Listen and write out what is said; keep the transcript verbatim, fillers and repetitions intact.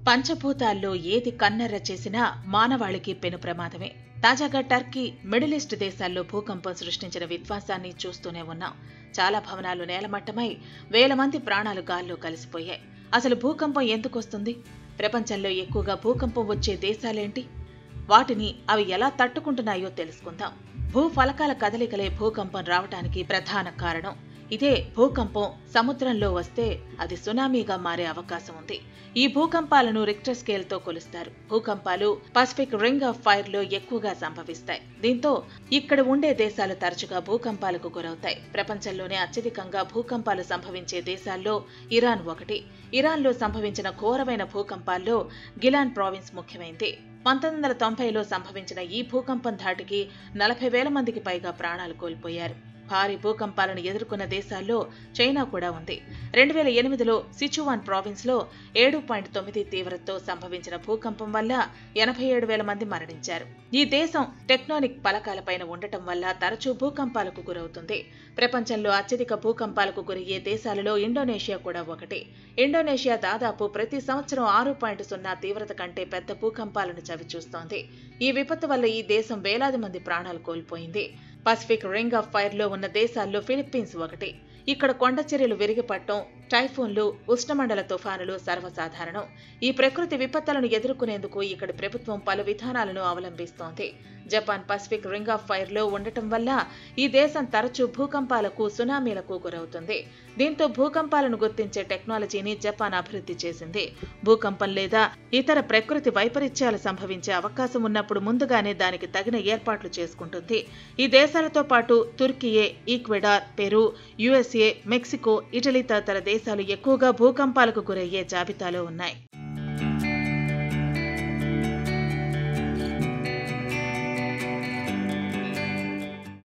పంచభూతాల్లో ఏది కన్నెర్ర చేసినా మానవాళికి పెను ప్రమాదమే. తాజాగా టర్కీ, మిడిల్ ఈస్ట్ దేశాల్లో భూకంపం సృష్టించిన విధ్వంసాన్ని చూస్తూనే ఉన్నాం. చాలా భవనాలు నేలమట్టమై వేల మంది ప్రాణాలు గాల్లో కలిసిపోయాయి. అసలు భూకంపం ఎందుకొస్తుంది? ప్రపంచంలో ఎక్కువగా భూకంపం వచ్చే దేశాలేంటి? వాటిని అవి ఎలా తట్టుకుంటున్నాయో తెలుసుకుందాం. భూఫలకాల కదలికలే భూకంపం రావటానికి ప్రధాన కారణం. ఇదే భూకంపం సముద్రంలో వస్తే అది సునామీగా మారే అవకాశం ఉంది. ఈ భూకంపాలను రిక్టర్ స్కేల్ తో కొలుస్తారు. భూకంపాలు పసిఫిక్ రింగ్ ఆఫ్ ఫైర్ లో ఎక్కువగా సంభవిస్తాయి. దీంతో ఇక్కడ ఉండే దేశాలు తరచుగా భూకంపాలకు గురవుతాయి. ప్రపంచంలోనే అత్యధికంగా భూకంపాలు సంభవించే దేశాల్లో ఇరాన్ ఒకటి. ఇరాన్ లో సంభవించిన ఘోరమైన భూకంపాల్లో గిలాన్ ప్రావిన్స్ ముఖ్యమైంది. పంతొమ్మిది వందల తొంభైలో సంభవించిన ఈ భూకంపం ధాటికి నలభై వేల మందికి పైగా ప్రాణాలు కోల్పోయారు. భారీ భూకంపాలను ఎదుర్కొన్న దేశాల్లో చైనా కూడా ఉంది. రెండు వేల ఎనిమిదిలో సిచువాన్ ప్రావిన్స్ లో ఏడు పాయింట్ తొమ్మిది తీవ్రతతో సంభవించిన భూకంపం వల్ల ఎనభై ఏడు వేల మంది మరణించారు. ఈ దేశం టెక్టోనిక్ పలకాలపైన ఉండటం వల్ల తరచూ భూకంపాలకు గురవుతుంది. ప్రపంచంలో అత్యధిక భూకంపాలకు గురయ్యే దేశాలలో ఇండోనేషియా కూడా ఒకటి. ఇండోనేషియా దాదాపు ప్రతి సంవత్సరం ఆరు పాయింట్ సున్నా తీవ్రత కంటే పెద్ద భూకంపాలను చవిచూస్తోంది. ఈ విపత్తు వల్ల ఈ దేశం వేలాది మంది ప్రాణాలు కోల్పోయింది. పసిఫిక్ రింగ్ ఆఫ్ ఫైర్ లో ఉన్న దేశాల్లో ఫిలిప్పీన్స్ ఒకటి. ఇక్కడ కొండ చర్యలు విరిగిపడటం, టైఫూన్లు, ఉష్ణమండల తుఫానులు సర్వసాధారణం. ఈ ప్రకృతి విపత్తులను ఎదుర్కొనేందుకు ఇక్కడి ప్రభుత్వం పలు విధానాలను అవలంబిస్తోంది. Japan Pacific ring of fire లో ఉండటం వల్ల ఈ దేశం తరచూ భూకంపాలకు, సునామీలకు గురవుతుంది. దీంతో భూకంపాలను గుర్తించే టెక్నాలజీని జపాన్ అభివృద్ధి చేసింది. భూకంపం లేదా ఇతర ప్రకృతి వైపరీత్యాలు సంభవించే అవకాశం ఉన్నప్పుడు ముందుగానే దానికి తగిన ఏర్పాట్లు చేసుకుంటుంది. ఈ దేశాలతో పాటు Turkiye, Ecuador, Peru, USA, Mexico, Italy తదితర దేశాలు ఎక్కువగా భూకంపాలకు గురయ్యే జాబితాలో ఉన్నాయి.